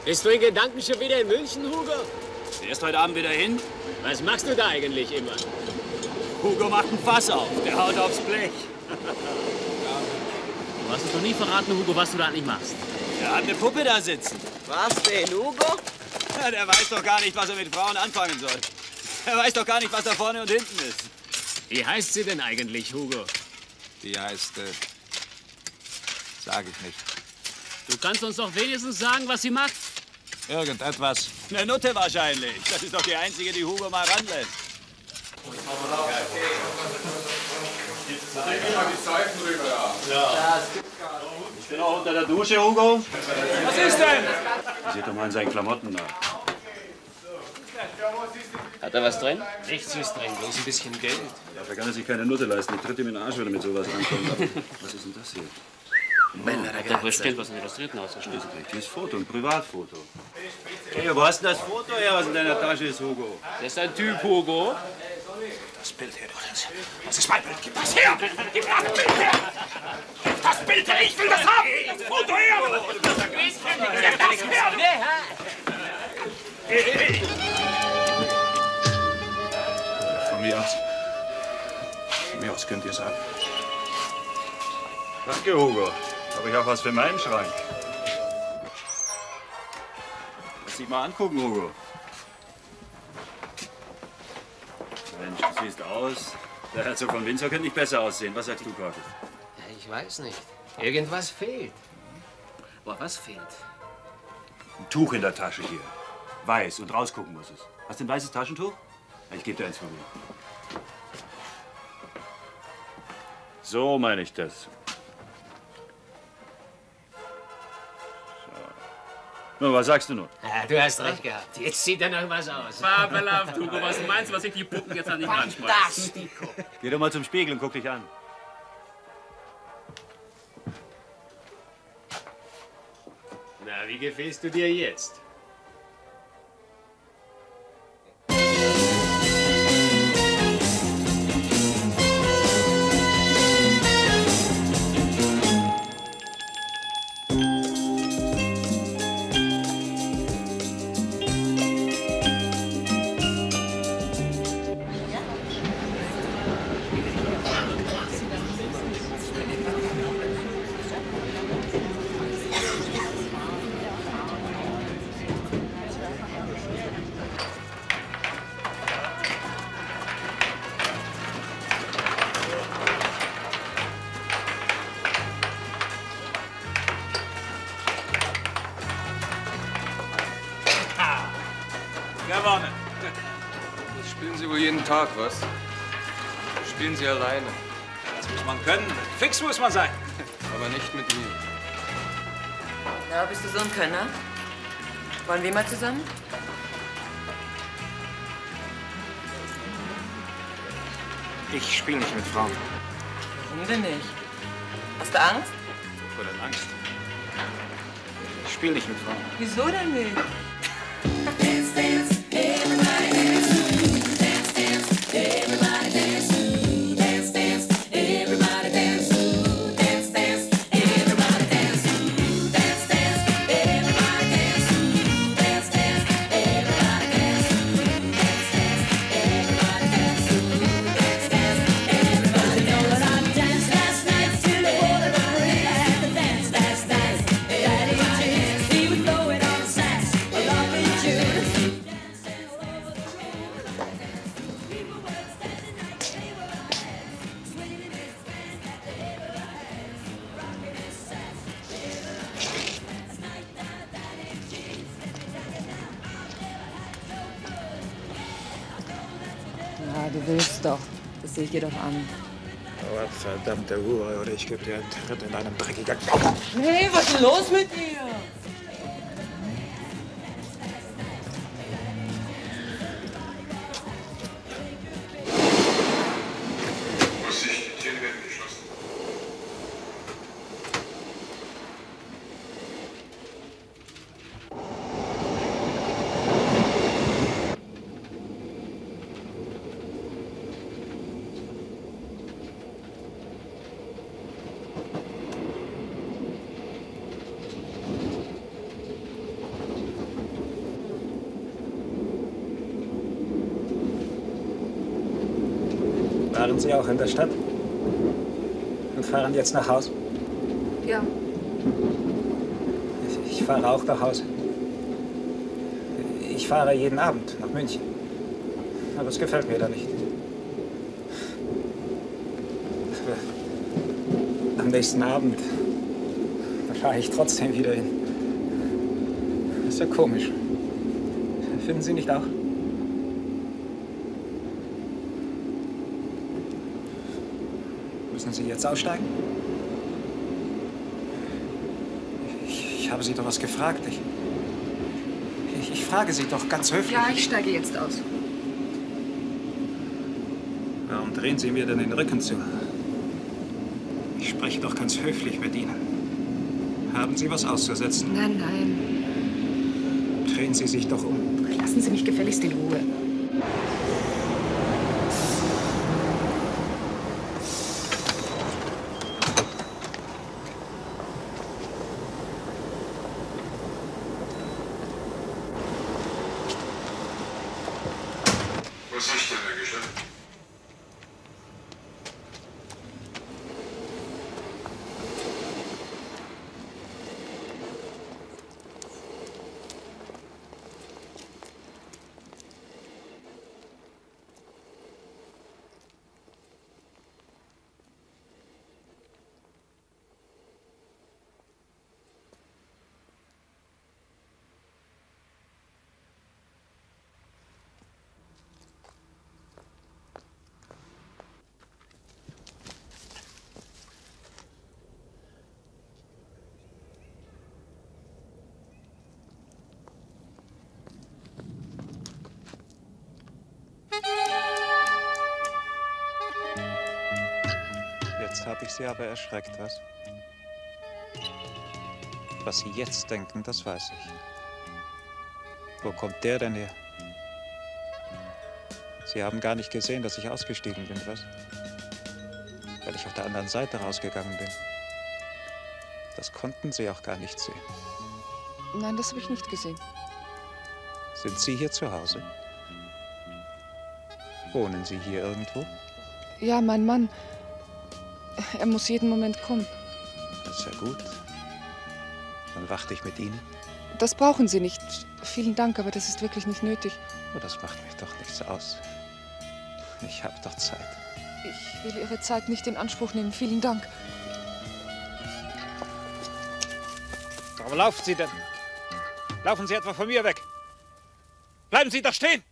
Bist du in Gedanken schon wieder in München, Hugo? Du fährst heute Abend wieder hin? Was machst du da eigentlich immer? Hugo macht ein Fass auf. Der haut aufs Blech. Du hast uns noch nie verraten, Hugo, was du da eigentlich machst. Er hat eine Puppe da sitzen. Was denn, Hugo? Ja, der weiß doch gar nicht, was er mit Frauen anfangen soll. Er weiß doch gar nicht, was da vorne und hinten ist. Wie heißt sie denn eigentlich, Hugo? Die heißt, sag ich nicht. Du kannst uns doch wenigstens sagen, was sie macht. Irgendetwas. Eine Nutte wahrscheinlich. Das ist doch die einzige, die Hugo mal ranlässt. Ich bin auch unter der Dusche, Hugo. Was ist denn? Seht doch mal in seinen Klamotten nach. Hat er was drin? Nichts ist drin, bloß ein bisschen Geld. Dafür kann er sich keine Nutte leisten. Ich tritt ihm in den Arsch, wenn er mit sowas ankommt. Was ist denn das hier? Hat er bestimmt was in Illustrierten ausgeschnitten. Richtiges Foto, ein Privatfoto. Hey, wo hast denn das Foto her, was in deiner Tasche ist, Hugo? Das ist ein Typ, Hugo. Das Bild her, das ist mein Bild. Gib das her! Gib das Bild her! Gib das Bild her! Ich will das haben! Das Foto her! Gib das her! Von mir aus. Von mir aus könnt ihr sagen. Danke, Hugo. Habe ich auch was für meinen Schrank. Lass dich mal angucken, Hugo. Mensch, du siehst aus. Der Herzog von Windsor könnte nicht besser aussehen. Was sagst du, Curtis? Ja, ich weiß nicht. Irgendwas fehlt. Boah, was fehlt? Ein Tuch in der Tasche hier. Weiß und rausgucken muss es. Hast du ein weißes Taschentuch? Ja, ich gebe dir eins von mir. So meine ich das. Nun, was sagst du nun? Ja, du hast recht gehabt. Jetzt sieht er noch was aus. Fabelhaft, Hugo. Was meinst du, was ich die Puppen jetzt an dich ranschmeiße? Fantastico. Geh doch mal zum Spiegel und guck dich an. Na, wie gefällst du dir jetzt? Gewonnen. Das spielen Sie wohl jeden Tag, was? Spielen Sie alleine, Das muss man können. Fix muss man sein. aber nicht mit mir. Na, bist du so ein Könner? Wollen wir mal zusammen? Ich spiele nicht mit Frauen. Warum denn nicht? Hast du Angst? Vor denn Angst? Ich spiele nicht mit Frauen. Wieso denn nicht? Ja, du willst doch. Das sehe ich dir doch an. Aber verdammte Hure, oder ich gebe dir einen Tritt in einem dreckigen... Hey, was ist denn los mit dir? Waren Sie auch in der Stadt? Und fahren jetzt nach Hause? Ja. Ich fahre auch nach Hause. Ich fahre jeden Abend nach München. Aber es gefällt mir da nicht. Aber am nächsten Abend fahre ich trotzdem wieder hin. Das ist ja komisch. Finden Sie nicht auch? Müssen Sie jetzt aussteigen? Ich habe Sie doch was gefragt. Ich frage Sie doch ganz höflich. Ja, ich steige jetzt aus. Warum drehen Sie mir denn den Rücken zu? Ich spreche doch ganz höflich mit Ihnen. Haben Sie was auszusetzen? Nein, nein. Drehen Sie sich doch um. Lassen Sie mich gefälligst in Ruhe. Was ist denn, Herr Geschäft? Jetzt habe ich Sie aber erschreckt, was? Was Sie jetzt denken, das weiß ich. Wo kommt der denn her? Sie haben gar nicht gesehen, dass ich ausgestiegen bin, was? Weil ich auf der anderen Seite rausgegangen bin. Das konnten Sie auch gar nicht sehen. Nein, das habe ich nicht gesehen. Sind Sie hier zu Hause? Wohnen Sie hier irgendwo? Ja, mein Mann. Er muss jeden Moment kommen. Das ist ja gut. Dann warte ich mit Ihnen. Das brauchen Sie nicht. Vielen Dank, aber das ist wirklich nicht nötig. Oh, das macht mich doch nichts aus. Ich habe doch Zeit. Ich will Ihre Zeit nicht in Anspruch nehmen. Vielen Dank. Warum laufen Sie denn? Laufen Sie etwa von mir weg? Bleiben Sie doch stehen!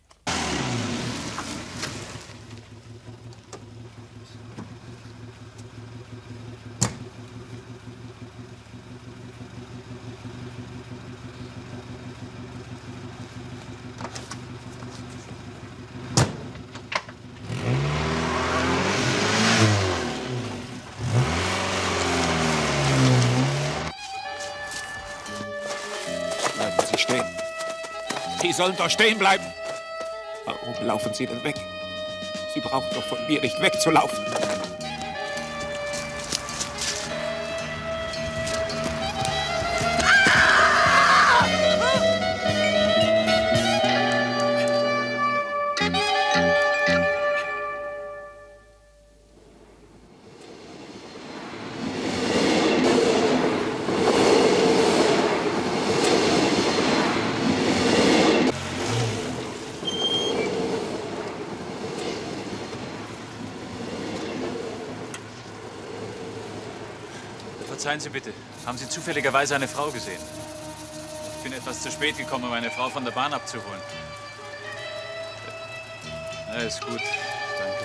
Bleiben Sie stehen. Sie sollen doch stehen bleiben. Warum laufen Sie denn weg? Sie brauchen doch von mir nicht wegzulaufen. Verzeihen Sie bitte, haben Sie zufälligerweise eine Frau gesehen? Ich bin etwas zu spät gekommen, um eine Frau von der Bahn abzuholen. Alles gut, danke.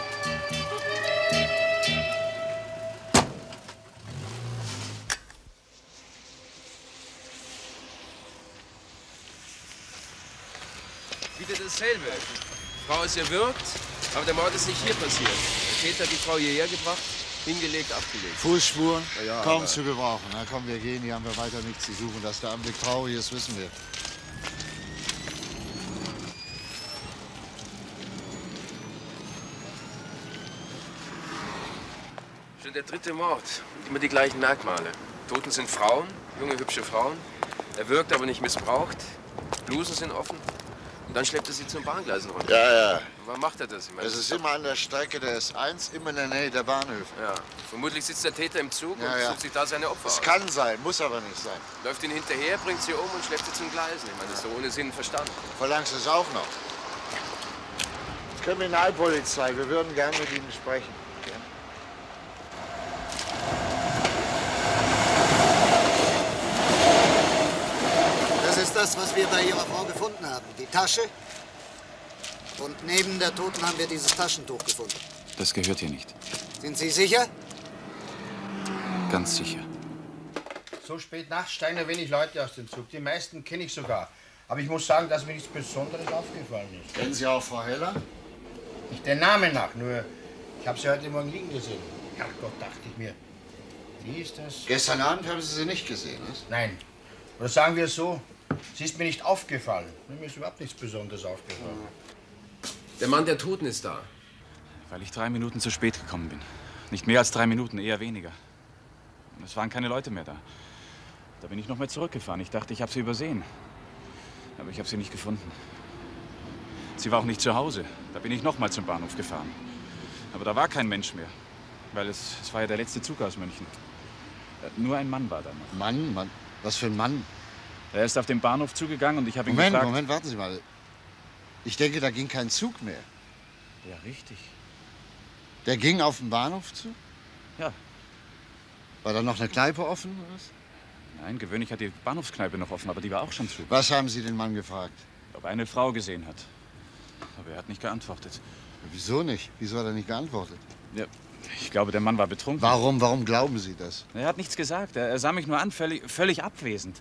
Wieder dasselbe. Die Frau ist erwürgt, aber der Mord ist nicht hier passiert. Der Täter hat die Frau hierher gebracht, hingelegt, abgelegt. Fußspuren, Ja, kaum aber- zu gebrauchen. Na komm, wir gehen, hier haben wir weiter nichts zu suchen. Dass der Anblick traurig ist, wissen wir. Schon der dritte Mord. Immer die gleichen Merkmale. Toten sind Frauen, junge, hübsche Frauen. Erwürgt, aber nicht missbraucht. Blusen sind offen. Und dann schleppt er sie zum Bahngleisen runter. Ja, ja. Warum macht er das? Ich meine, Es ist immer an der Strecke der S1, immer in der Nähe der Bahnhöfe. Ja. Vermutlich sitzt der Täter im Zug Ja, und ja. sucht sich da seine Opfer Es aus. kann sein, muss aber nicht sein. Läuft ihn hinterher, bringt sie um und schleppt sie zum Gleisen. Ich meine, das ist doch ohne Sinn und Verstand. Verlangst du es auch noch? Kriminalpolizei, wir würden gern mit Ihnen sprechen. Das ist das, was wir bei Ihrer Frau gefunden haben. Die Tasche. Und neben der Toten haben wir dieses Taschentuch gefunden. Das gehört hier nicht. Sind Sie sicher? Ganz sicher. So spät nachts steigen ja wenig Leute aus dem Zug. Die meisten kenne ich sogar. Aber ich muss sagen, dass mir nichts Besonderes aufgefallen ist. Kennen Sie auch Frau Heller? Nicht der Name nach, nur ich habe sie heute Morgen liegen gesehen. Herrgott, dachte ich mir. Wie ist das? Gestern Abend haben Sie sie nicht gesehen, was? Nein. Oder sagen wir es so, sie ist mir nicht aufgefallen. Mir ist überhaupt nichts Besonderes aufgefallen. Der Mann der Toten ist da. Weil ich 3 Minuten zu spät gekommen bin. Nicht mehr als 3 Minuten, eher weniger. Und es waren keine Leute mehr da. Da bin ich noch mal zurückgefahren. Ich dachte, ich habe sie übersehen. Aber ich habe sie nicht gefunden. Sie war auch nicht zu Hause. Da bin ich noch mal zum Bahnhof gefahren. Aber da war kein Mensch mehr. Weil es war ja der letzte Zug aus München. Nur ein Mann war da noch. Mann? Mann? Was für ein Mann? Er ist auf den Bahnhof zugegangen und ich habe ihn gefragt... Moment, warten Sie mal. Ich denke, da ging kein Zug mehr. Ja, richtig. Der ging auf den Bahnhof zu? Ja. War da noch eine Kneipe offen oder was? Nein, gewöhnlich hat die Bahnhofskneipe noch offen, aber die war auch schon zu. Was haben Sie den Mann gefragt? Ob er eine Frau gesehen hat. Aber er hat nicht geantwortet. Wieso nicht? Wieso hat er nicht geantwortet? Ja, ich glaube, der Mann war betrunken. Warum glauben Sie das? Er hat nichts gesagt. Er sah mich nur an, völlig abwesend.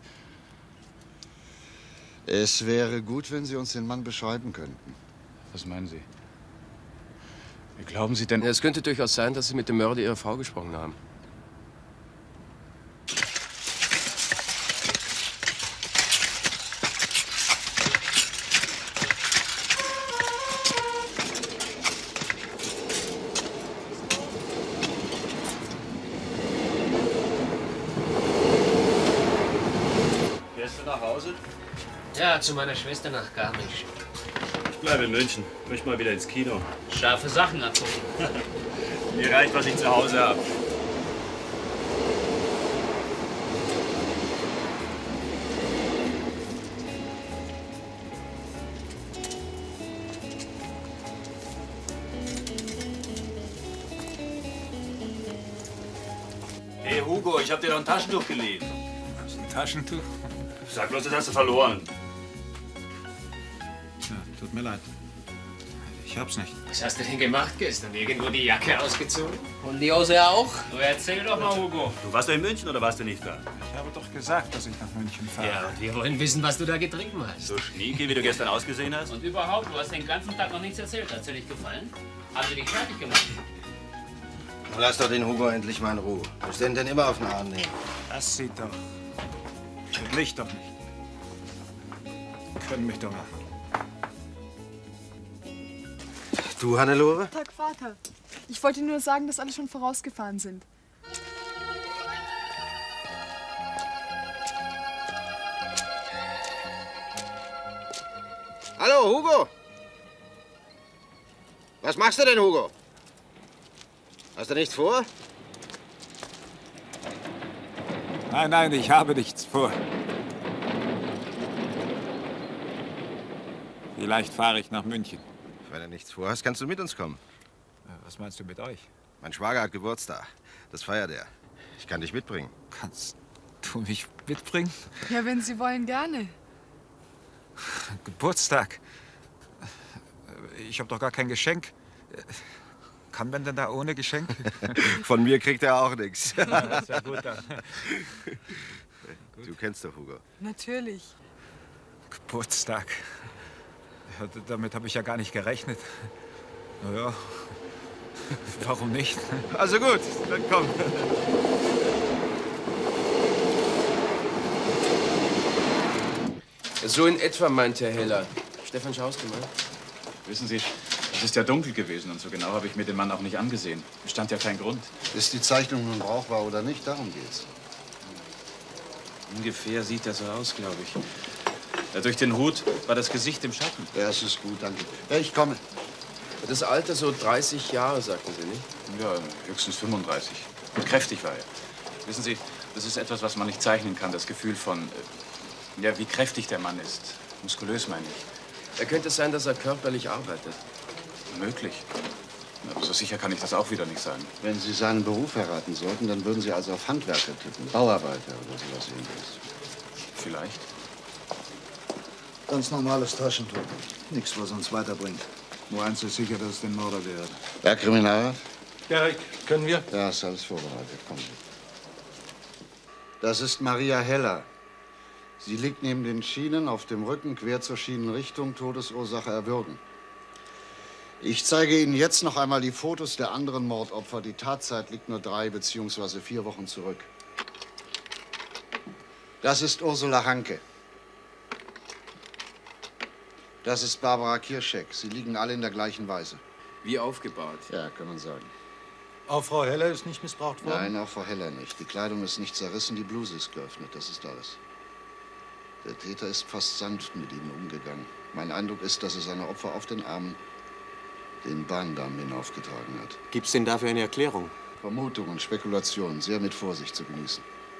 Es wäre gut, wenn Sie uns den Mann beschreiben könnten. Was meinen Sie? Wie glauben Sie denn... Ja, es könnte durchaus sein, dass Sie mit dem Mörder Ihrer Frau gesprochen haben. Fährst du nach Hause? Ja, zu meiner Schwester nach Garmisch. Ich bleibe in München. Möchte mal wieder ins Kino. Scharfe Sachen angucken. Mir reicht, was ich zu Hause habe. Hey Hugo, ich hab dir doch ein Taschentuch geliehen. Was ist ein Taschentuch? Sag bloß, das hast du verloren. Ja, tut mir leid. Ich hab's nicht. Was hast du denn gemacht gestern? Irgendwo die Jacke ausgezogen? Und die Hose auch? Du erzähl doch mal, Hugo. Du warst doch in München oder warst du nicht da? Ich habe doch gesagt, dass ich nach München fahre. Ja, und wir wollen wissen, was du da getrieben hast. So schnieke, wie du gestern ausgesehen hast? Und überhaupt, du hast den ganzen Tag noch nichts erzählt. Hat's dir nicht gefallen? Haben sie dich fertig gemacht? Lass doch den Hugo endlich mal in Ruhe. Was denn immer auf den Arm nehmen? Das sieht doch. Mich doch nicht. Können mich doch machen. Du, Hannelore? Tag, Vater. Ich wollte nur sagen, dass alle schon vorausgefahren sind. Hallo, Hugo? Was machst du denn, Hugo? Hast du nichts vor? Nein, ich habe nichts vor. Vielleicht fahre ich nach München. Wenn du nichts vorhast, kannst du mit uns kommen. Was meinst du mit euch? Mein Schwager hat Geburtstag. Das feiert er. Ich kann dich mitbringen. Kannst du mich mitbringen? Ja, wenn Sie wollen, gerne. Geburtstag. Ich habe doch gar kein Geschenk. Kann man denn da ohne Geschenk? Von mir kriegt er auch nichts. Das ist ja gut dann. Du kennst doch Hugo. Natürlich. Geburtstag. Ja, damit habe ich ja gar nicht gerechnet. Na ja, warum nicht? Also gut, dann komm. So in etwa, meint Herr Heller. Stefan, schaust du mal? Wissen Sie, es ist ja dunkel gewesen und so genau habe ich mir den Mann auch nicht angesehen. Es stand ja kein Grund. Ist die Zeichnung nun brauchbar oder nicht? Darum geht's. Ungefähr sieht er so aus, glaube ich. Ja, durch den Hut war das Gesicht im Schatten. Ja, es ist gut, danke. Ja, ich komme. Das Alter so 30 Jahre, sagten Sie, nicht? Ja, höchstens 35. Und kräftig war er. Wissen Sie, das ist etwas, was man nicht zeichnen kann. Das Gefühl von, ja, wie kräftig der Mann ist. Muskulös, meine ich. Könnte es sein, dass er körperlich arbeitet? Möglich. Aber so sicher kann ich das auch wieder nicht sagen. Wenn Sie seinen Beruf verraten sollten, dann würden Sie also auf Handwerker tippen. Bauarbeiter oder sowas ähnliches. Vielleicht. Ganz normales Taschentuch. Nichts, was uns weiterbringt. Nur eins ist sicher, dass es den Mörder gehört. Herr Kriminalrat? Ja, können wir? Ja, ist alles vorbereitet. Kommen Sie. Das ist Maria Heller. Sie liegt neben den Schienen, auf dem Rücken, quer zur Schienenrichtung, Todesursache erwürgen. Ich zeige Ihnen jetzt noch einmal die Fotos der anderen Mordopfer. Die Tatzeit liegt nur 3 bzw. 4 Wochen zurück. Das ist Ursula Hanke. Das ist Barbara Kirschek. Sie liegen alle in der gleichen Weise. Wie aufgebaut? Ja, kann man sagen. Auch Frau Heller ist nicht missbraucht worden? Nein, auch Frau Heller nicht. Die Kleidung ist nicht zerrissen, die Bluse ist geöffnet. Das ist alles. Der Täter ist fast sanft mit ihnen umgegangen. Mein Eindruck ist, dass er seine Opfer auf den Armen den Bahndamm hinaufgetragen hat. Gibt's denn dafür eine Erklärung? Vermutungen, Spekulationen, sehr mit Vorsicht zu genießen.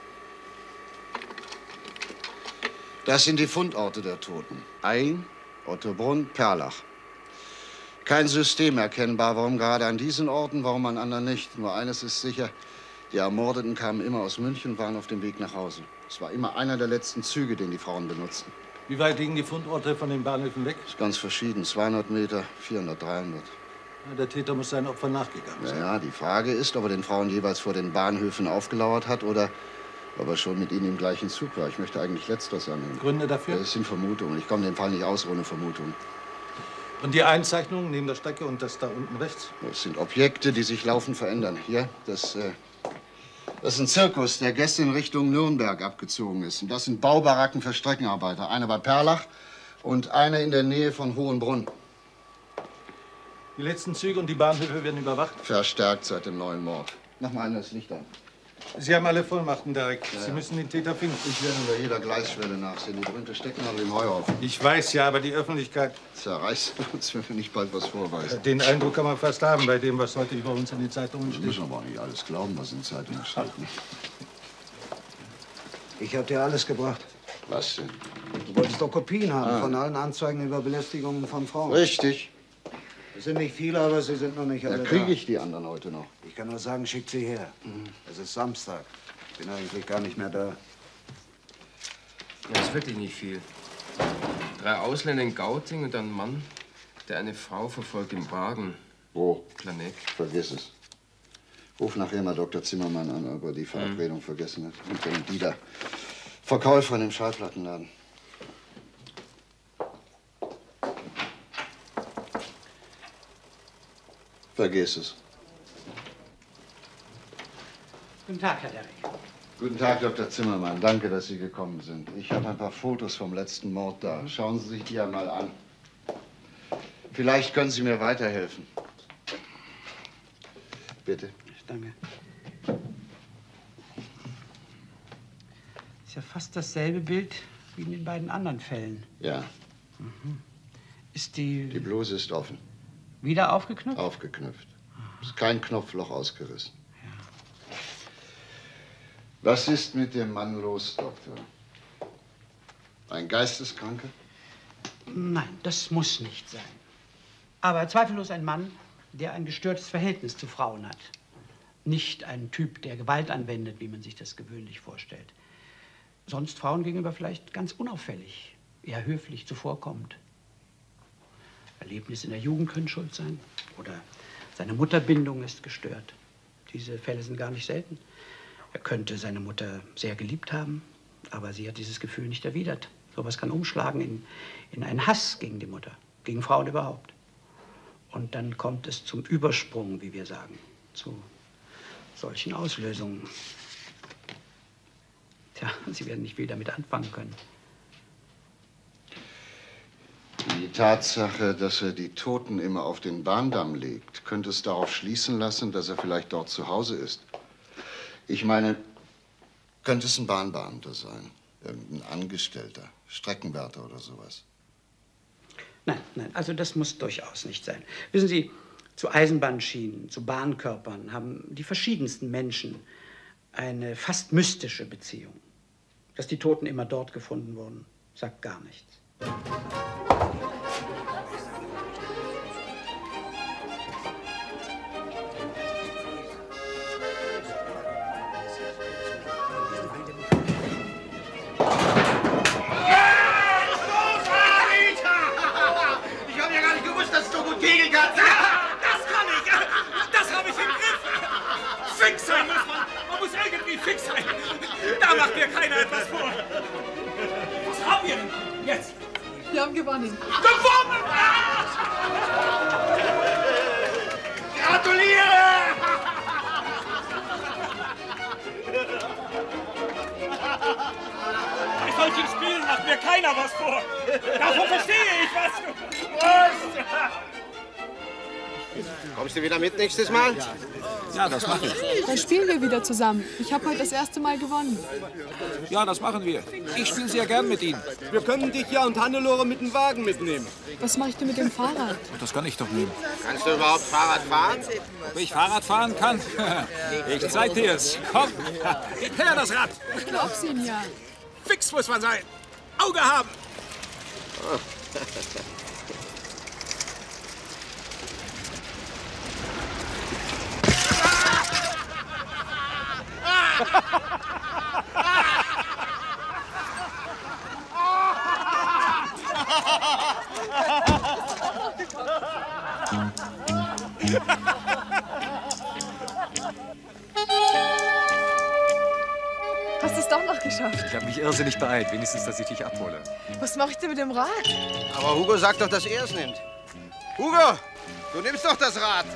Das sind die Fundorte der Toten. Ain, Ottobrunn, Perlach. Kein System erkennbar, warum gerade an diesen Orten, warum an anderen nicht. Nur eines ist sicher, die Ermordeten kamen immer aus München und waren auf dem Weg nach Hause. Es war immer einer der letzten Züge, den die Frauen benutzten. Wie weit liegen die Fundorte von den Bahnhöfen weg? Das ist ganz verschieden. 200 Meter, 400, 300. Ja, der Täter muss seinen Opfern nachgegangen sein. Ja, die Frage ist, ob er den Frauen jeweils vor den Bahnhöfen aufgelauert hat oder ob er schon mit ihnen im gleichen Zug war. Ich möchte eigentlich Letzteres annehmen. Gründe dafür? Das sind Vermutungen. Ich komme den Fall nicht aus ohne Vermutungen. Und die Einzeichnungen neben der Strecke und das da unten rechts? Das sind Objekte, die sich laufend verändern. Hier, das ist ein Zirkus, der gestern Richtung Nürnberg abgezogen ist. Und das sind Baubaracken für Streckenarbeiter. Eine bei Perlach und eine in der Nähe von Hohenbrunn. Die letzten Züge und die Bahnhöfe werden überwacht? Verstärkt seit dem neuen Mord. Mach mal das Licht an. Sie haben alle Vollmachten direkt. Ja, Sie ja. müssen den Täter finden. Ich werde unter jeder Gleisschwelle nachsehen. Die berühmte Stecknadel im Heuhaufen. Ich weiß ja, aber die Öffentlichkeit... Zerreißt uns, wenn wir nicht bald was vorweisen. Den Eindruck kann man fast haben bei dem, was heute über uns in den Zeitungen steht. Wir müssen aber auch nicht alles glauben, was in Zeitungen steht. Ne? Ich habe dir alles gebracht. Was denn? Du wolltest doch Kopien haben Ah. von allen Anzeigen über Belästigungen von Frauen. Richtig. Es sind nicht viele, aber sie sind noch nicht alle Da kriege da. ich die anderen heute noch. Ich kann nur sagen, schickt sie her. Es ist Samstag. Ich bin eigentlich gar nicht mehr da. Das ist wirklich nicht viel. 3 Ausländer in Gauting und ein Mann, der eine Frau verfolgt im Wagen. Wo? Planek. Vergiss es. Ruf nachher mal Dr. Zimmermann an, ob er die Verabredung vergessen hat. Und dann die da. Verkäufer in dem Schallplattenladen. Vergiss es. Guten Tag, Herr Derrick. Guten Tag, Dr. Zimmermann. Danke, dass Sie gekommen sind. Ich habe ein paar Fotos vom letzten Mord da. Schauen Sie sich die einmal an. Vielleicht können Sie mir weiterhelfen. Bitte. Danke. Ist ja fast dasselbe Bild wie in den beiden anderen Fällen. Ja, Ist die die Bluse ist offen. wieder aufgeknüpft? Aufgeknüpft. Ist kein Knopfloch ausgerissen. Was ist mit dem Mann los, Doktor? Ein Geisteskranker? Nein, das muss nicht sein. Aber zweifellos ein Mann, der ein gestörtes Verhältnis zu Frauen hat. Nicht ein Typ, der Gewalt anwendet, wie man sich das gewöhnlich vorstellt. Sonst Frauen gegenüber vielleicht ganz unauffällig, eher höflich zuvorkommend. Erlebnisse in der Jugend können schuld sein. Oder seine Mutterbindung ist gestört. Diese Fälle sind gar nicht selten. Er könnte seine Mutter sehr geliebt haben, aber sie hat dieses Gefühl nicht erwidert. Sowas kann umschlagen in einen Hass gegen die Mutter, gegen Frauen überhaupt. Und dann kommt es zum Übersprung, wie wir sagen, zu solchen Auslösungen. Tja, Sie werden nicht viel damit anfangen können. Die Tatsache, dass er die Toten immer auf den Bahndamm legt, könnte es darauf schließen lassen, dass er vielleicht dort zu Hause ist. Ich meine, könnte es ein Bahnbeamter sein? Irgendein Angestellter, Streckenwärter oder sowas. Nein, nein, also das muss durchaus nicht sein. Wissen Sie, zu Eisenbahnschienen, zu Bahnkörpern haben die verschiedensten Menschen eine fast mystische Beziehung. Dass die Toten immer dort gefunden wurden, sagt gar nichts. Fix sein muss man! Man muss irgendwie fix sein! Da macht mir keiner etwas vor! Was haben wir denn jetzt? Wir haben gewonnen. Gewonnen! Gratuliere! Bei solchen Spielen macht mir keiner was vor! Davon verstehe ich was! Prost! Kommst du wieder mit nächstes Mal? Ja, das mache ich. Dann spielen wir wieder zusammen. Ich habe heute das erste Mal gewonnen. Ja, das machen wir. Ich spiele sehr gern mit Ihnen. Wir können dich ja und Hannelore mit dem Wagen mitnehmen. Was mache ich denn mit dem Fahrrad? Das kann ich doch nehmen. Kannst du überhaupt Fahrrad fahren? Ob ich Fahrrad fahren kann? Ich zeig dir es. Komm, gib her das Rad. Ich glaub's Ihnen ja. Fix muss man sein. Auge haben. Oh. Hast du es doch noch geschafft? Ich habe mich irrsinnig beeilt, wenigstens, dass ich dich abhole. Was mache ich denn mit dem Rad? Aber Hugo sagt doch, dass er es nimmt. Hugo, du nimmst doch das Rad.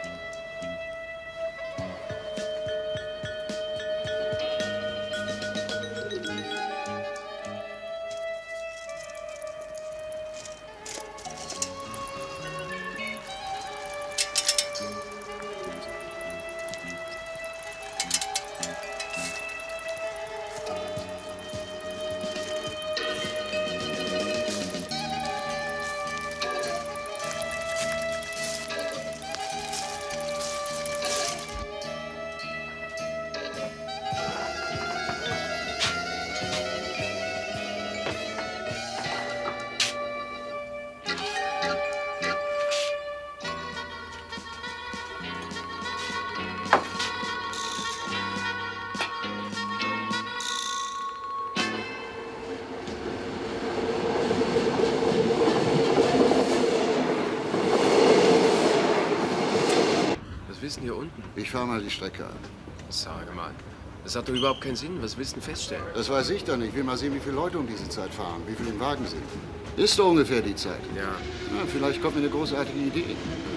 Was willst du denn hier unten? Ich fahre mal die Strecke an. Sage mal. Das hat doch überhaupt keinen Sinn. Was willst du denn feststellen? Das weiß ich doch nicht. Ich will mal sehen, wie viele Leute um diese Zeit fahren, wie viele im Wagen sind. Ist doch ungefähr die Zeit. Ja. Na, vielleicht kommt mir eine großartige Idee.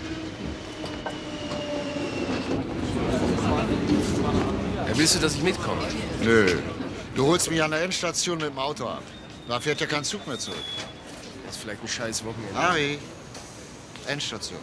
Ja, willst du, dass ich mitkomme? Nö. Du holst mich an der Endstation mit dem Auto ab. Da fährt ja kein Zug mehr zurück. Das ist vielleicht ein scheiß Wochenende. Harry, Endstation.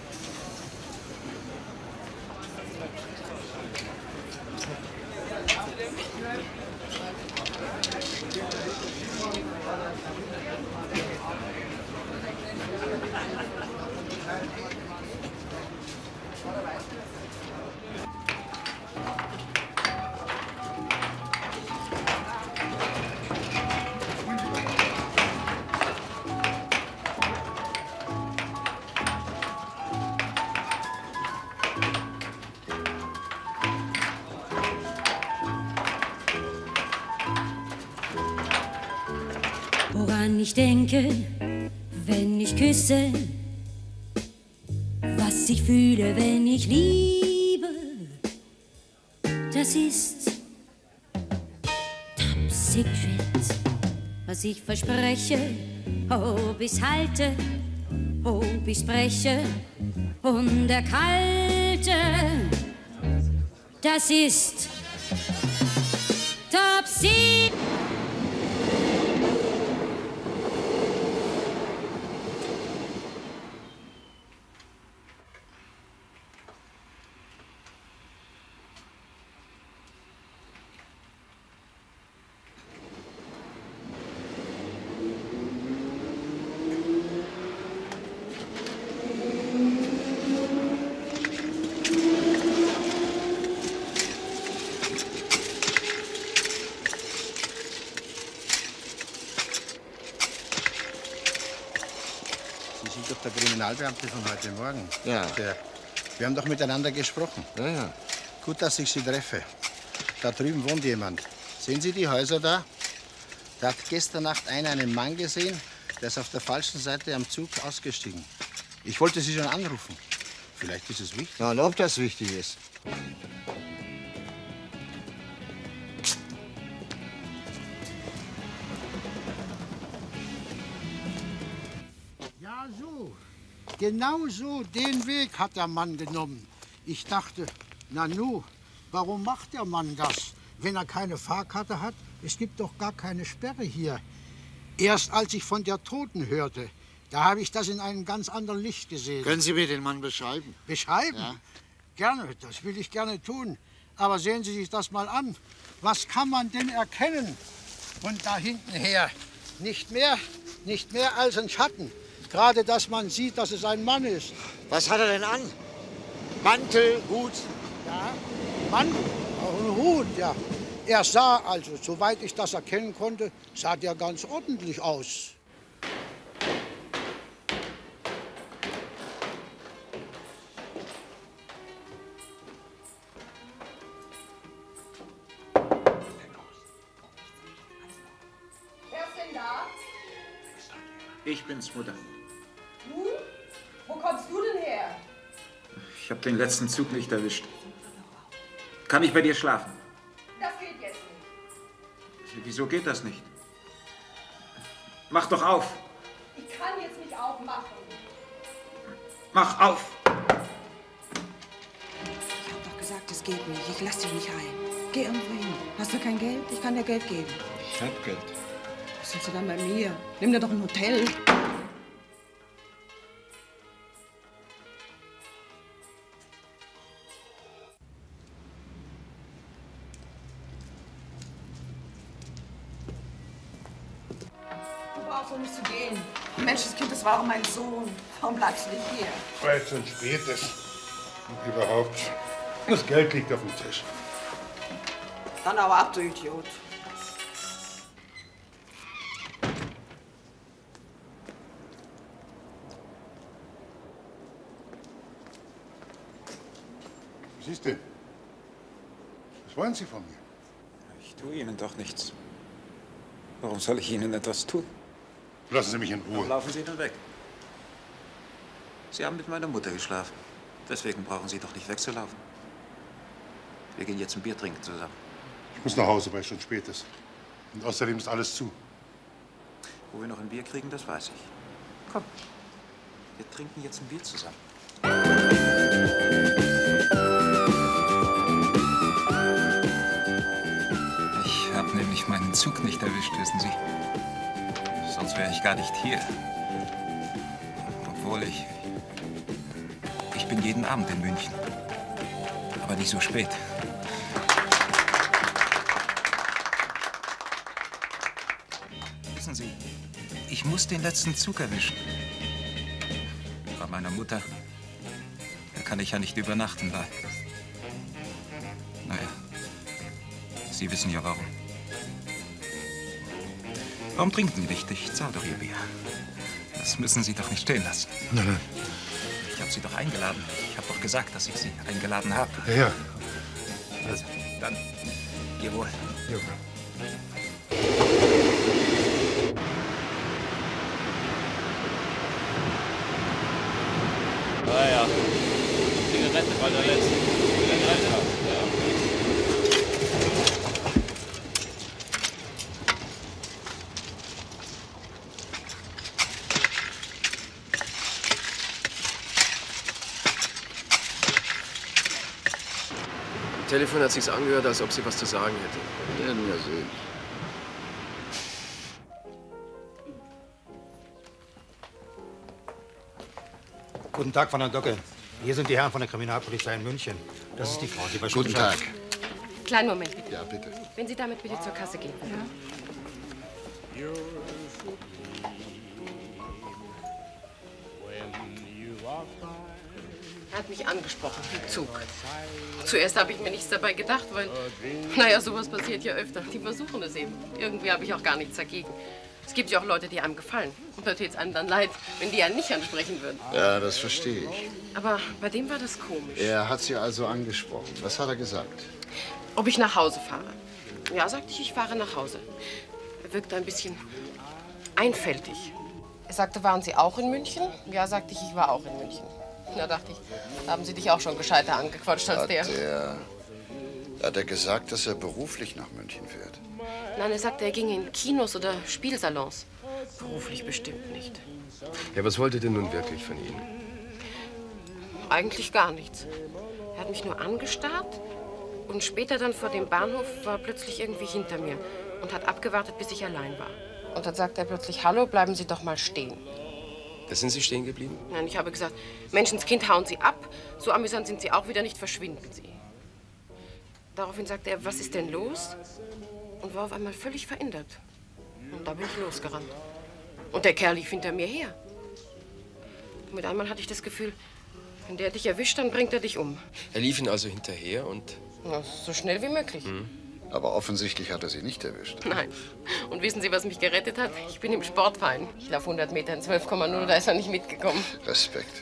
Woran ich denke, wenn ich küsse, was ich fühle, wenn ich liebe, das ist Top Secret, was ich verspreche, ob ich's halte, ob ich's breche und erkalte, das ist Top Secret. Sie sind doch der Kriminalbeamte von heute Morgen. Ja. Wir haben doch miteinander gesprochen. Ja, ja. Gut, dass ich Sie treffe. Da drüben wohnt jemand. Sehen Sie die Häuser da? Da hat gestern Nacht einer einen Mann gesehen, der ist auf der falschen Seite am Zug ausgestiegen. Ich wollte Sie schon anrufen. Vielleicht ist es wichtig. Ja, und ob das wichtig ist. Ja, so. Genau so, den Weg hat der Mann genommen. Ich dachte, na nu, warum macht der Mann das, wenn er keine Fahrkarte hat? Es gibt doch gar keine Sperre hier. Erst als ich von der Toten hörte, da habe ich das in einem ganz anderen Licht gesehen. Können Sie mir den Mann beschreiben? Beschreiben? Ja. Gerne, das will ich gerne tun. Aber sehen Sie sich das mal an. Was kann man denn erkennen von da hinten her? Nicht mehr als ein Schatten. Gerade, dass man sieht, dass es ein Mann ist. Was hat er denn an? Mantel, Hut? Ja, Mantel, auch ein Hut, ja. Er sah also, soweit ich das erkennen konnte, sah der ganz ordentlich aus. Wer ist denn da? Ich bin's, Mutter. Du? Wo kommst du denn her? Ich habe den letzten Zug nicht erwischt. Kann ich bei dir schlafen? Das geht jetzt nicht. Wieso geht das nicht? Mach doch auf! Ich kann jetzt nicht aufmachen. Mach auf! Ich hab doch gesagt, es geht nicht. Ich lass dich nicht rein. Geh irgendwo hin. Hast du kein Geld? Ich kann dir Geld geben. Ich hab Geld. Was willst du dann bei mir? Nimm dir doch ein Hotel. Du brauchst doch nicht zu gehen. Menschenskind, das war auch mein Sohn. Warum bleibst du nicht hier? Weil es schon spät ist. Und überhaupt, das Geld liegt auf dem Tisch. Dann aber ab, du Idiot. Was ist denn? Was wollen Sie von mir? Ich tue Ihnen doch nichts. Warum soll ich Ihnen etwas tun? Lassen Sie mich in Ruhe. Laufen Sie dann weg. Sie haben mit meiner Mutter geschlafen. Deswegen brauchen Sie doch nicht wegzulaufen. Wir gehen jetzt ein Bier trinken zusammen. Ich muss nach Hause, weil es schon spät ist. Und außerdem ist alles zu. Wo wir noch ein Bier kriegen, das weiß ich. Komm, wir trinken jetzt ein Bier zusammen. Ich habe nämlich meinen Zug nicht erwischt, wissen Sie. Sonst wäre ich gar nicht hier. Obwohl ich bin jeden Abend in München. Aber nicht so spät. Wissen Sie, ich muss den letzten Zug erwischen. Bei meiner Mutter, da kann ich ja nicht übernachten, weil... Naja, Sie wissen ja warum. Warum trinken Sie nicht? Ich zahle doch Ihr Bier. Das müssen Sie doch nicht stehen lassen. Nein. Ich habe Sie doch eingeladen. Ich habe doch gesagt, dass ich Sie eingeladen habe. Ja. Also, dann, Ihr Wohl. Jo. Ah ja, Zigarette war der letzte. Zigarette, ja. Am Telefon hat sich's angehört, als ob sie was zu sagen hätte. Werden wir sehen. Guten Tag, Frau Docke. Hier sind die Herren von der Kriminalpolizei in München. Das ist die Frau, die bei Guten Tag. Kleinen Moment, bitte. Ja, bitte. Wenn Sie damit bitte zur Kasse gehen. Er hat mich angesprochen, im Zug. Zuerst habe ich mir nichts dabei gedacht, weil, naja, sowas passiert ja öfter. Die versuchen es eben. Irgendwie habe ich auch gar nichts dagegen. Es gibt ja auch Leute, die einem gefallen. Und da täte es einem dann leid, wenn die einen nicht ansprechen würden. Ja, das verstehe ich. Aber bei dem war das komisch. Er hat Sie also angesprochen. Was hat er gesagt? Ob ich nach Hause fahre. Ja, sagte ich fahre nach Hause. Er wirkte ein bisschen einfältig. Er sagte, waren Sie auch in München? Ja, sagte ich war auch in München. Da dachte ich, da haben Sie dich auch schon gescheiter angequatscht als der. Hat er gesagt, dass er beruflich nach München fährt? Nein, er sagte, er ging in Kinos oder Spielsalons. Beruflich bestimmt nicht. Ja, was wollte denn nun wirklich von Ihnen? Eigentlich gar nichts. Er hat mich nur angestarrt und später dann vor dem Bahnhof war er plötzlich irgendwie hinter mir und hat abgewartet, bis ich allein war. Und dann sagte er plötzlich, hallo, bleiben Sie doch mal stehen. Da sind Sie stehen geblieben? Nein, ich habe gesagt, Menschenskind, hauen Sie ab. So amüsant sind Sie auch wieder nicht, verschwinden Sie. Daraufhin sagte er, was ist denn los? Und war auf einmal völlig verändert. Und da bin ich losgerannt. Und der Kerl lief hinter mir her. Und mit einmal hatte ich das Gefühl, wenn der dich erwischt, dann bringt er dich um. Er lief Ihnen also hinterher und... Na, so schnell wie möglich. Aber offensichtlich hat er Sie nicht erwischt. Nein. Und wissen Sie, was mich gerettet hat? Ich bin im Sportverein. Ich laufe 100 Meter in 12,0, da ist er nicht mitgekommen. Respekt.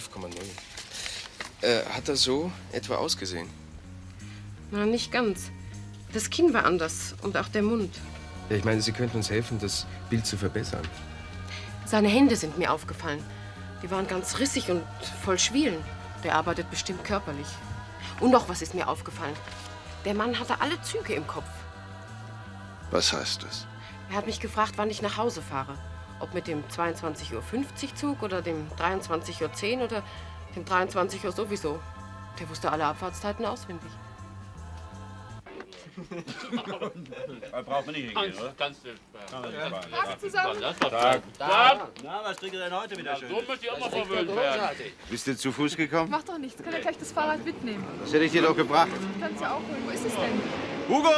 12,0. Hat er so etwa ausgesehen? Na, nicht ganz. Das Kinn war anders und auch der Mund. Ja, ich meine, Sie könnten uns helfen, das Bild zu verbessern. Seine Hände sind mir aufgefallen. Die waren ganz rissig und voll Schwielen. Der arbeitet bestimmt körperlich. Und noch was ist mir aufgefallen. Der Mann hatte alle Züge im Kopf. Was heißt das? Er hat mich gefragt, wann ich nach Hause fahre. Ob mit dem 22:50 Uhr Zug oder dem 23:10 Uhr oder dem 23 Uhr sowieso. Der wusste alle Abfahrtszeiten auswendig. Da braucht man nicht hingehen, oder? Ganz Tag zusammen. Tag. Na, was trinkt ihr denn heute wieder schön? So möchte ich auch mal verwöhnt werden. Bist du zu Fuß gekommen? Macht doch nichts. Kann ja gleich das Fahrrad mitnehmen. Das hätte ich dir doch gebracht. Kannst ja auch holen. Wo ist es denn? Hugo!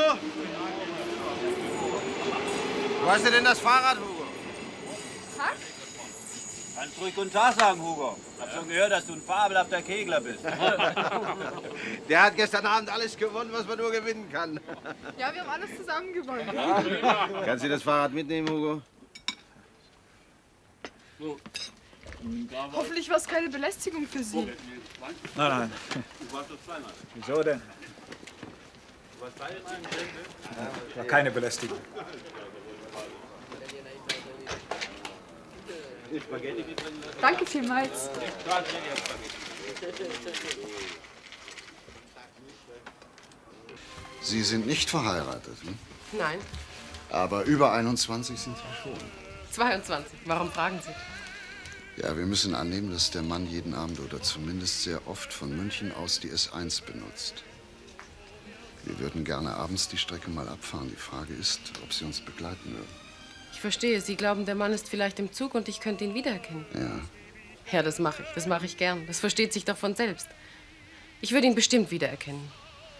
Wo hast du denn das Fahrrad, Hugo? Tag? Kannst ruhig guten Tag sagen, Hugo. Ich hab schon gehört, dass du ein fabelhafter Kegler bist. Der hat gestern Abend alles gewonnen, was man nur gewinnen kann. Ja, wir haben alles zusammen gewonnen. Kannst du das Fahrrad mitnehmen, Hugo? Hoffentlich war es keine Belästigung für Sie. Nein. Wieso denn? War keine Belästigung. Danke vielmals. Sie sind nicht verheiratet, hm? Nein, Aber über 21 sind Sie schon. 22. Warum fragen Sie? Ja, wir müssen annehmen, dass der Mann jeden Abend oder zumindest sehr oft von München aus die S1 benutzt. Wir würden gerne abends die Strecke mal abfahren. Die Frage ist, ob Sie uns begleiten würden. Ich verstehe. Sie glauben, der Mann ist vielleicht im Zug und ich könnte ihn wiedererkennen. Ja. Ja, das mache ich. Das mache ich gern. Das versteht sich doch von selbst. Ich würde ihn bestimmt wiedererkennen.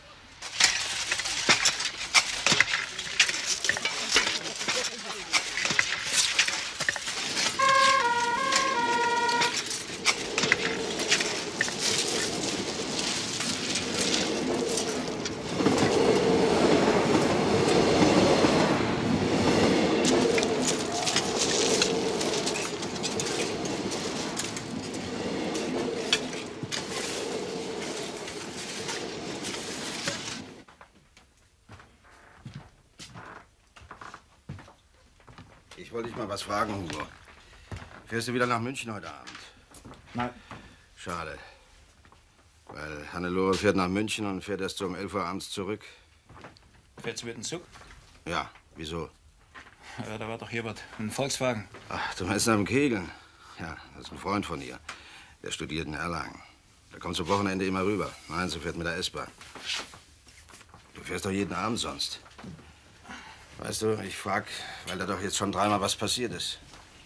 Ich wollte dich mal was fragen, Hugo. Fährst du wieder nach München heute Abend? Nein. Schade. Weil Hannelore fährt nach München und fährt erst so um 11 Uhr abends zurück. Fährst du mit dem Zug? Ja, wieso? Ja, da war doch hier was. Ein Volkswagen. Ach, du meinst am Kegeln? Ja, das ist ein Freund von ihr. Der studiert in Erlangen. Der kommt zum Wochenende immer rüber. Nein, sie fährt mit der S-Bahn. Du fährst doch jeden Abend sonst. Weißt du, ich frag, weil da doch jetzt schon dreimal was passiert ist.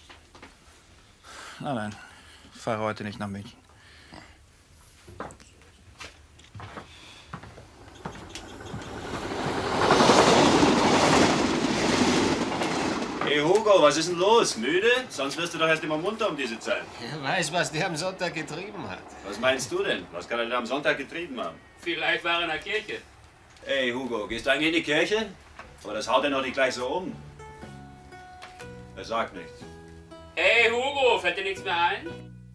Nein. Ich fahre heute nicht nach München. Hey Hugo, was ist denn los? Müde? Sonst wirst du doch erst immer munter um diese Zeit. Er weiß, was der am Sonntag getrieben hat. Was meinst du denn? Was kann er denn am Sonntag getrieben haben? Vielleicht war er in der Kirche. Hey Hugo, gehst du eigentlich in die Kirche? Aber das haut er noch nicht gleich so um. Er sagt nichts. Hey Hugo, fällt dir nichts mehr ein?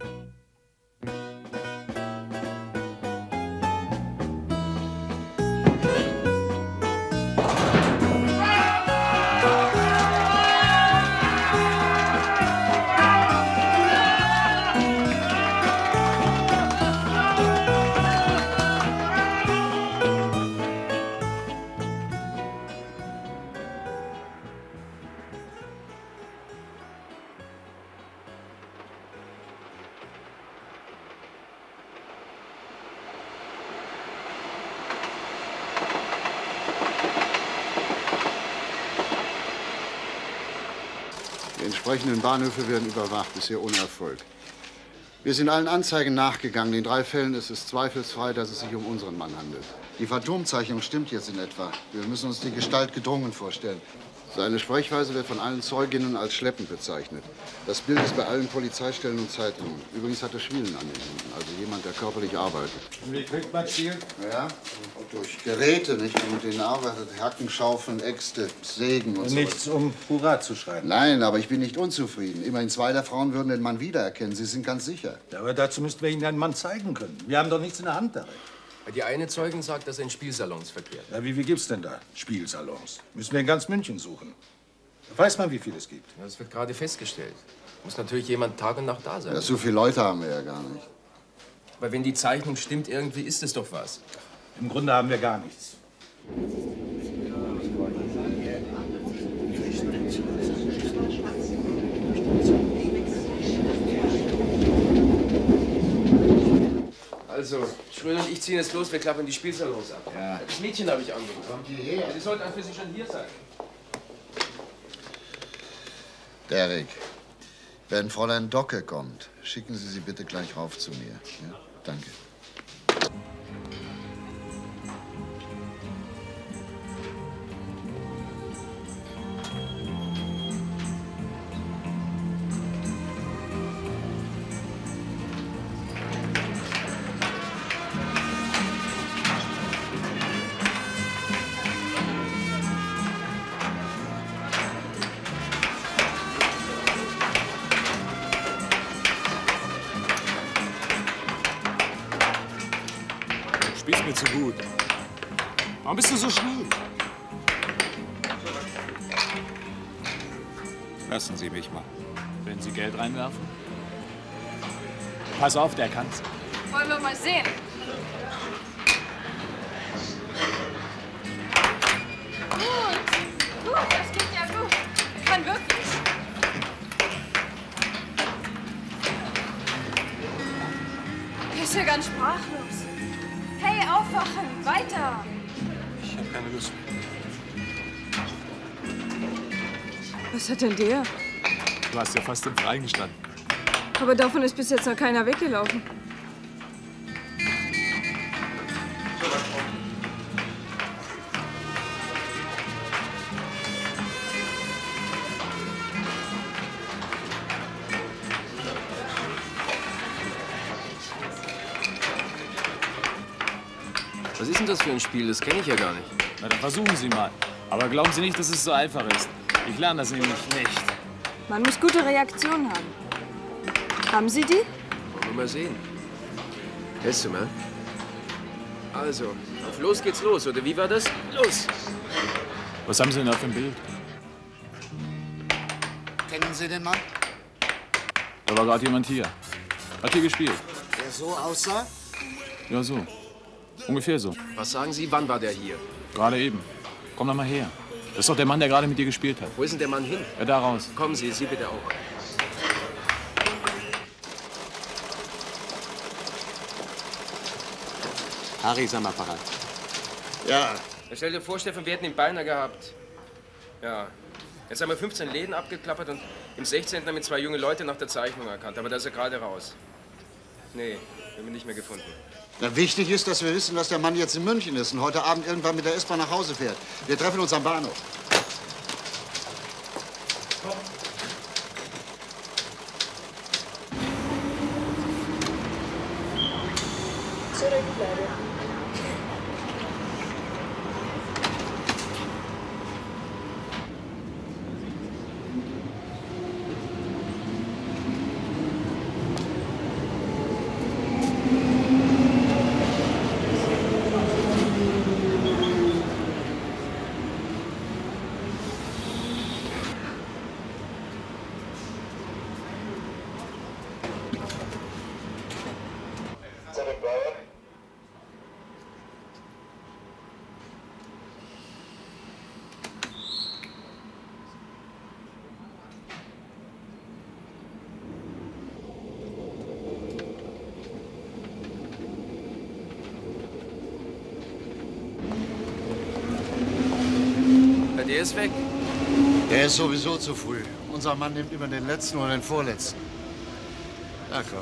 Die entsprechenden Bahnhöfe werden überwacht, bisher ohne Erfolg. Wir sind allen Anzeigen nachgegangen. In 3 Fällen ist es zweifelsfrei, dass es sich um unseren Mann handelt. Die Phantomzeichnung stimmt jetzt in etwa. Wir müssen uns die Gestalt gedrungen vorstellen. Seine Sprechweise wird von allen Zeuginnen als schleppend bezeichnet. Das Bild ist bei allen Polizeistellen und Zeitungen. Übrigens hat er Schwielen an den Händen, also jemand, der körperlich arbeitet. Wie kriegt man Ziel? Ja, durch Geräte, nicht? Wenn man mit denen arbeitet, Hacken, Schaufeln, Äxte, Sägen und so. Nichts, um Hurra zu schreiben. Nein, aber ich bin nicht unzufrieden. Immerhin 2 der Frauen würden den Mann wiedererkennen. Sie sind ganz sicher. Ja, aber dazu müssten wir Ihnen einen Mann zeigen können. Wir haben doch nichts in der Hand darin. Die eine Zeugin sagt, dass er in Spielsalons verkehrt. Ja, wie viel gibt's denn da? Spielsalons. Müssen wir in ganz München suchen. Weiß man, wie viel es gibt? Ja, das wird gerade festgestellt. Muss natürlich jemand Tag und Nacht da sein. Ja, so viele Leute haben wir ja gar nicht. Aber wenn die Zeichnung stimmt, irgendwie ist es doch was. Im Grunde haben wir gar nichts. Also, Schröder und ich ziehen jetzt los, wir klappern die Spielsalons ab. Ja. Das Mädchen habe ich angerufen. Kommt hierher. Die sollte an für sich schon hier sein. Derek, wenn Fräulein Docke kommt, schicken Sie sie bitte gleich rauf zu mir. Ja? Danke. Du spielst mir zu gut. Warum bist du so schnell? Lassen Sie mich mal. Wenn Sie Geld reinwerfen? Pass auf, der kann's. Wollen wir mal sehen. Gut, das geht ja gut. Er kann wirklich. Er ist ja ganz sprachlos. Hey, aufwachen, weiter. Ich habe keine Lust mehr. Was hat denn der? Du hast ja fast im Freien gestanden. Aber davon ist bis jetzt noch keiner weggelaufen. Was ist denn das für ein Spiel? Das kenne ich ja gar nicht. Na, dann versuchen Sie mal. Aber glauben Sie nicht, dass es so einfach ist. Ich lerne das nämlich nicht. Man muss gute Reaktionen haben. Haben Sie die? Wollen wir mal sehen. Hältst du mal? Also, auf los geht's los, oder wie war das? Los! Was haben Sie denn auf dem Bild? Kennen Sie den Mann? Da war gerade jemand hier. Hat hier gespielt. Der so aussah? Ja, so. Ungefähr so. Was sagen Sie, wann war der hier? Gerade eben. Komm doch mal her. Das ist doch der Mann, der gerade mit dir gespielt hat. Wo ist denn der Mann hin? Ja, da raus. Kommen Sie, Sie bitte auch. Harry ist am Apparat. Ja. Stell dir vor, Steffen, wir hätten ihn beinahe gehabt. Ja. Jetzt haben wir 15 Läden abgeklappert und im 16. haben wir 2 junge Leute nach der Zeichnung erkannt. Aber da ist er gerade raus. Nee, wir haben ihn nicht mehr gefunden. Na, wichtig ist, dass wir wissen, dass der Mann jetzt in München ist und heute Abend irgendwann mit der S-Bahn nach Hause fährt. Wir treffen uns am Bahnhof. Zurückbleiben. der ist weg. Der ist sowieso zu früh. Unser Mann nimmt immer den letzten oder den vorletzten. Na komm.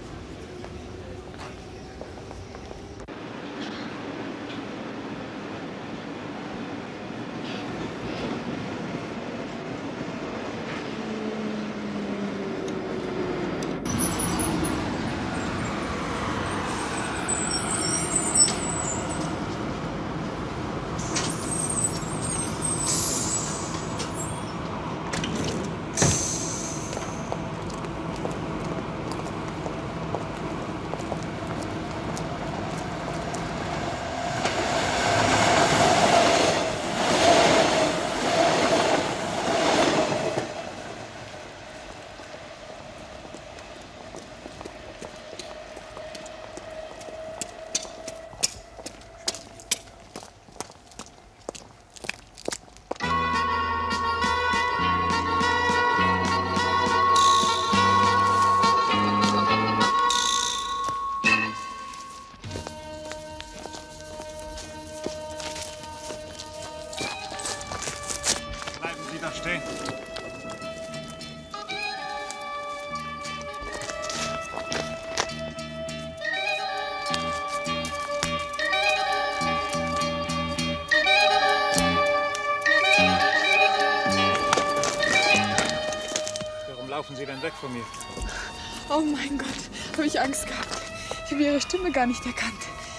Laufen Sie denn weg von mir? Oh mein Gott, habe ich Angst gehabt. Ich habe Ihre Stimme gar nicht erkannt.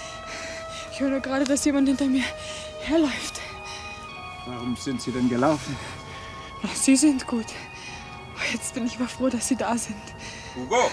Ich höre nur gerade, dass jemand hinter mir herläuft. Warum sind Sie denn gelaufen? Ach, Sie sind gut. Jetzt bin ich aber froh, dass Sie da sind. Hugo,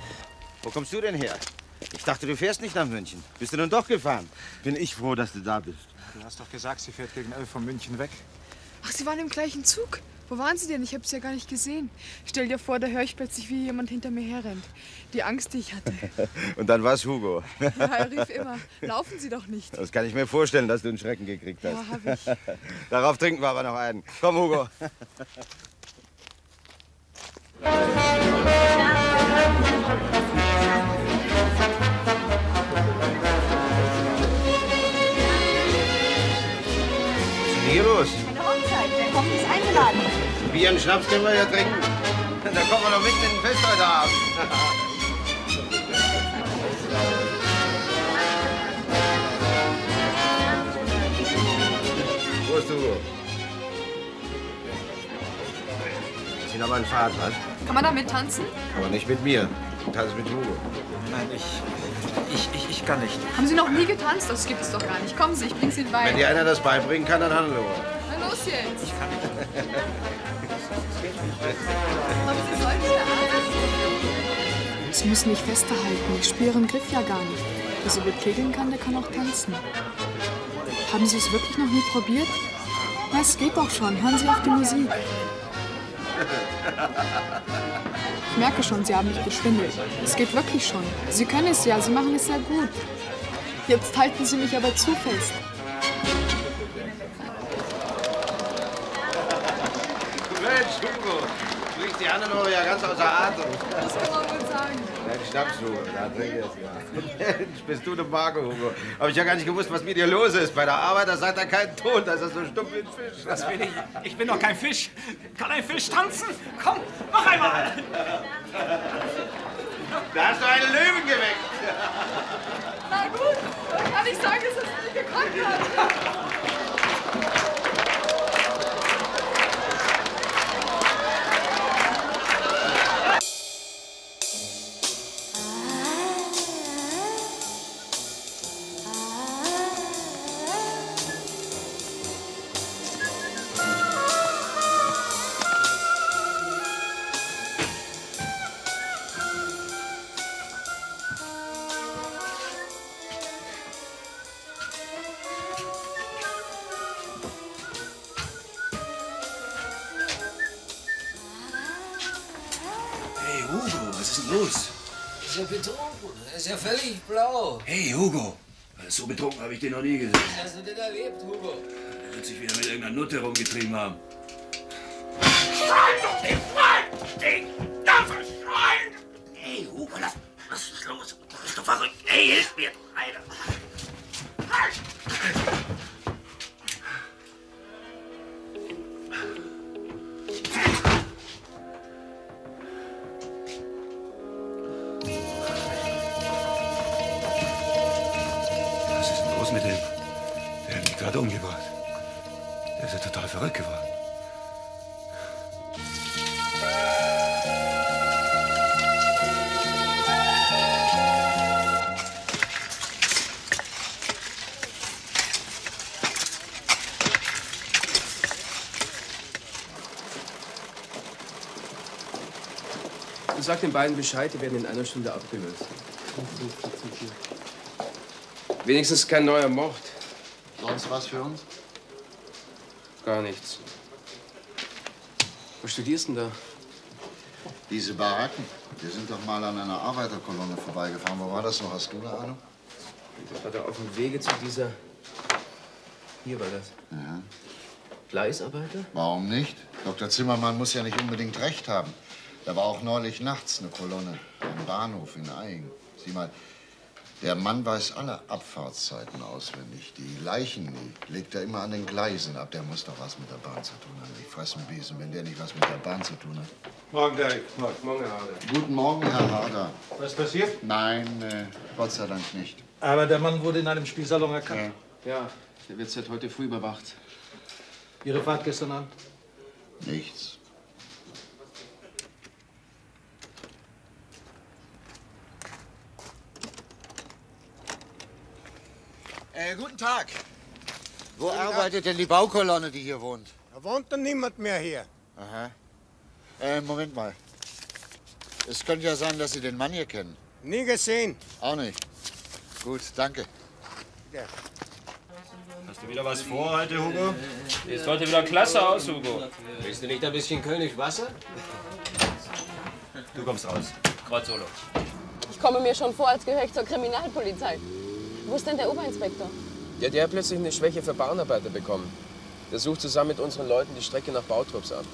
wo kommst du denn her? Ich dachte, du fährst nicht nach München. Bist du nun doch gefahren? Bin ich froh, dass du da bist. Du hast doch gesagt, sie fährt gegen 11 von München weg. Ach, Sie waren im gleichen Zug? Wo waren Sie denn? Ich habe Sie ja gar nicht gesehen. Stell dir vor, da höre ich plötzlich, wie jemand hinter mir herrennt. Die Angst, die ich hatte. Und dann war's Hugo. Ja, er rief immer, laufen Sie doch nicht. Das kann ich mir vorstellen, dass du einen Schrecken gekriegt hast. Ja, hab ich. Darauf trinken wir aber noch einen. Komm, Hugo. Was ist denn hier los? Eine Hochzeit, der Koch ist eingeladen. Bier und Schnaps können wir ja trinken. Da kommen wir noch mitten in den Fest heute Abend. Wo ist Hugo? Das ist aber ein Fahrt, was? Kann man damit tanzen? Aber nicht mit mir. Tanz mit Hugo. Nein, ich kann nicht. Haben Sie noch nie getanzt? Das gibt es doch gar nicht. Kommen Sie, ich bring's Ihnen bei. Wenn dir einer das beibringen kann, dann Hannelore. Na los jetzt. Ich kann nicht. Sie müssen mich festhalten. Ich spüre Ihren Griff ja gar nicht. Wer so gut kegeln kann, der kann auch tanzen. Haben Sie es wirklich noch nie probiert? Na, es geht doch schon. Hören Sie auf die Musik. Ich merke schon, Sie haben mich geschwindelt. Es geht wirklich schon. Sie können es ja, Sie machen es sehr gut. Jetzt halten Sie mich aber zu fest. Mensch, Hugo, du bringst die Hannelore ja ganz außer Atem. Das kann man wohl sagen. Dein Schnaps, Hugo, da trink jetzt mal. Mensch, bist du eine Marke, Hugo. Hab ich ja gar nicht gewusst, was mit dir los ist. Bei der Arbeit, da sagt er keinen Ton, da ist er so stumpf wie ein Fisch. Was will ich? Ich bin doch kein Fisch. Kann ein Fisch tanzen? Komm, noch einmal. Da hast du einen Löwen geweckt. Na gut, dann kann ich sagen, dass es nicht gekonnt hat. Was ist denn los? Ist ja betrunken. Er ist ja völlig blau. Hey, Hugo. So betrunken habe ich den noch nie gesehen. Was hast du denn erlebt, Hugo? Er wird sich wieder mit irgendeiner Nutte rumgetrieben haben. Schreib doch den Freund! Den Dampfer schreien! Hey, Hugo, was ist los? Bist du verrückt? Hey, hilf mir, einer! los mit dem? Der hat mich gerade umgebracht. Der ist ja total verrückt geworden. Und sag den beiden Bescheid, die werden in einer Stunde abgehört. Wenigstens kein neuer Mord. Sonst was für uns? Gar nichts. Was studierst du denn da? Diese Baracken. Wir sind doch mal an einer Arbeiterkolonne vorbeigefahren. Wo war das noch? Hast du eine Ahnung? Das war da auf dem Wege zu dieser... Hier war das. Ja. Fleißarbeiter? Warum nicht? Dr. Zimmermann muss ja nicht unbedingt recht haben. Da war auch neulich nachts eine Kolonne am Bahnhof in Aing. Sieh mal, der Mann weiß alle Abfahrtszeiten auswendig. Die Leichen, die legt er immer an den Gleisen ab. Der muss doch was mit der Bahn zu tun haben. Die Fressenbesen, wenn der nicht was mit der Bahn zu tun hat. Morgen, Derek. Morgen, Herr Harder. Guten Morgen, Herr Harder. Was passiert? Nein, Gott sei Dank nicht. Aber der Mann wurde in einem Spielsalon erkannt. Ja, der wird seit heute früh überwacht. Ihre Fahrt gestern Abend? Nichts. Guten Tag. Wo arbeitet denn die Baukolonne, die hier wohnt? Da wohnt dann niemand mehr hier. Aha. Moment mal. Es könnte ja sein, dass Sie den Mann hier kennen. Nie gesehen. Auch nicht. Gut, danke. Ja. Hast du wieder was vor heute, Hugo? Es sollte wieder klasse aus, Hugo. Willst du nicht ein bisschen König Wasser? Du kommst raus. Grad solo. Ich komme mir schon vor, als gehöre ich zur Kriminalpolizei. Wo ist denn der Oberinspektor? Ja, der hat plötzlich eine Schwäche für Bahnarbeiter bekommen. Der sucht zusammen mit unseren Leuten die Strecke nach Bautrupps ab.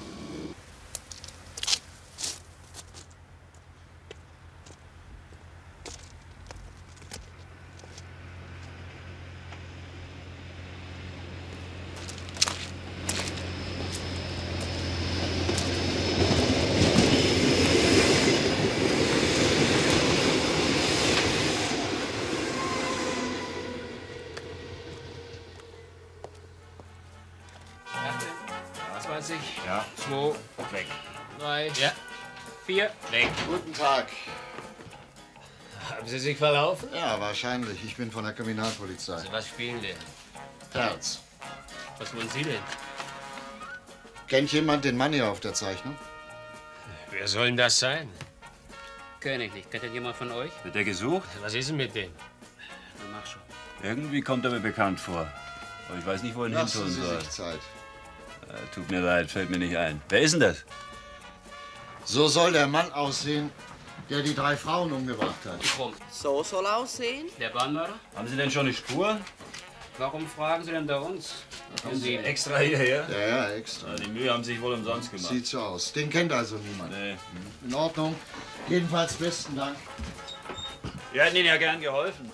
Ja. 2, weg. 3, ja. 4, weg. Guten Tag. Haben Sie sich verlaufen? Ja, wahrscheinlich. Ich bin von der Kriminalpolizei. Also, was spielen denn? Herz. Was wollen Sie denn? Kennt jemand den Mann hier auf der Zeichnung? Wer soll denn das sein? König nicht. Kennt denn jemand von euch? Wird der gesucht? Was ist denn mit dem? Na, mach schon. Irgendwie kommt er mir bekannt vor. Aber ich weiß nicht, wo er ihn Lassen hin tun Sie soll. sich Zeit. Tut mir leid, fällt mir nicht ein. Wer ist denn das? So soll der Mann aussehen, der die 3 Frauen umgebracht hat. So soll er aussehen? Der Bahnmörder? Haben Sie denn schon eine Spur? Warum fragen Sie denn da uns? Kommen Sie extra hierher? Ja, extra. Die Mühe haben Sie sich wohl umsonst gemacht. Sieht so aus. Den kennt also niemand. Nee. In Ordnung. Jedenfalls besten Dank. Wir hätten Ihnen ja gern geholfen.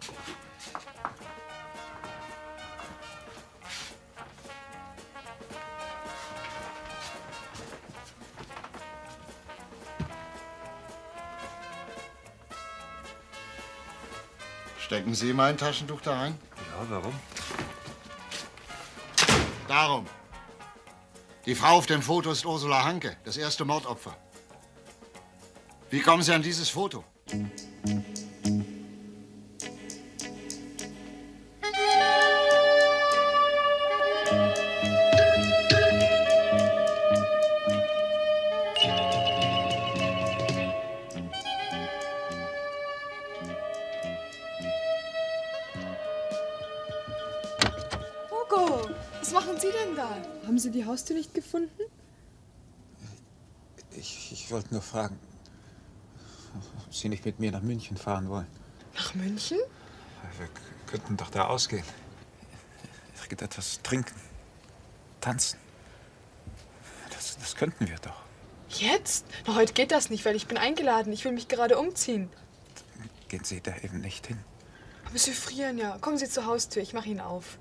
Stecken Sie immer ein Taschentuch da rein? Ja, warum? Darum. Die Frau auf dem Foto ist Ursula Hanke, das erste Mordopfer. Wie kommen Sie an dieses Foto? Hugo, was machen Sie denn da? Haben Sie die Haustür nicht gefunden? Ich wollte nur fragen, ob Sie nicht mit mir nach München fahren wollen. Nach München? Wir könnten doch da ausgehen. Irgendetwas trinken, tanzen. Das könnten wir doch. Jetzt? Na, heute geht das nicht, weil ich bin eingeladen. Ich will mich gerade umziehen. Gehen Sie da eben nicht hin. Aber Sie frieren ja. Kommen Sie zur Haustür, ich mache ihn auf.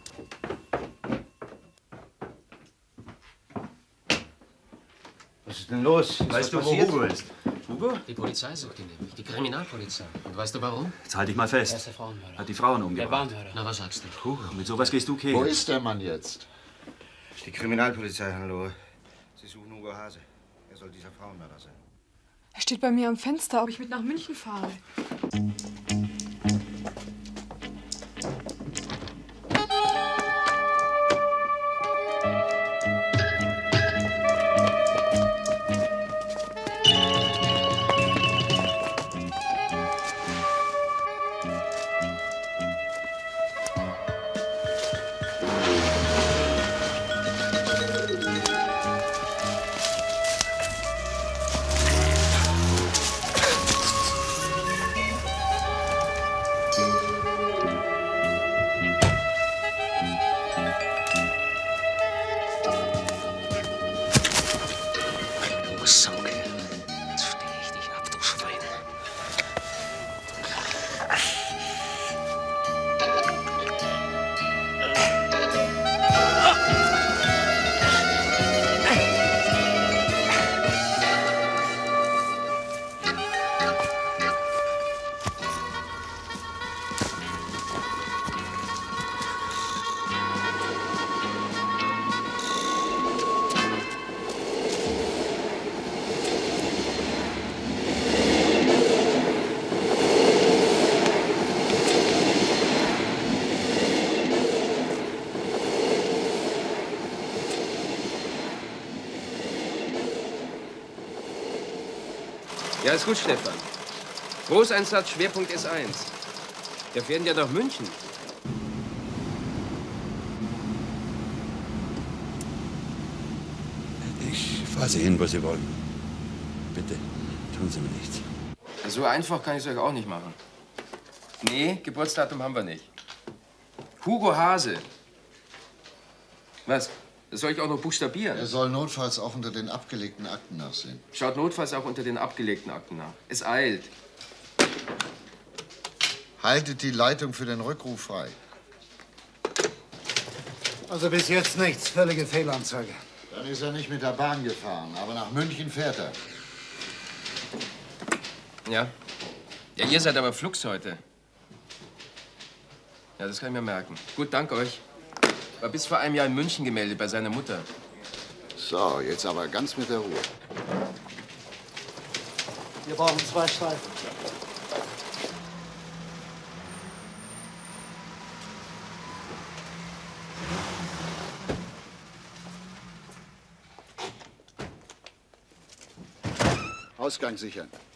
Was ist denn los? Weißt du, wo passiert? Hugo ist? Hugo? Die Polizei sucht ihn nämlich, die Kriminalpolizei. Und weißt du warum? Jetzt halt dich mal Er ist fest. der Frauenmörder. Hat die Frauen Der umgebracht. Bahnmörder. Na, was sagst du? Hugo, mit sowas gehst du kegeln. Wo ist der Mann jetzt? Die Kriminalpolizei, Hannelore. Sie suchen Hugo Hase. Er soll dieser Frauenmörder sein. Er steht bei mir am Fenster, ob ich mit nach München fahre. Du Saukerl. Jetzt stehe ich dich ab, du Schwein. Ja, ist gut, Stefan. Großeinsatz, Schwerpunkt S1. Wir fähren ja nach München. Ich fahre Sie hin, wo Sie wollen. Bitte, tun Sie mir nichts. So einfach kann ich es euch auch nicht machen. Nee, Geburtsdatum haben wir nicht. Hugo Hase. Was? Das soll ich auch noch buchstabieren? Er soll notfalls auch unter den abgelegten Akten nachsehen. Schaut notfalls auch unter den abgelegten Akten nach. Es eilt. Haltet die Leitung für den Rückruf frei. Also bis jetzt nichts. Völlige Fehlanzeige. Dann ist er nicht mit der Bahn gefahren, aber nach München fährt er. Ja? Ja, ihr seid aber flugs heute. Ja, das kann ich mir merken. Gut, danke euch. War bis vor einem Jahr in München gemeldet bei seiner Mutter. So, jetzt aber ganz mit der Ruhe. Wir brauchen 2 Streifen. Ausgang sichern.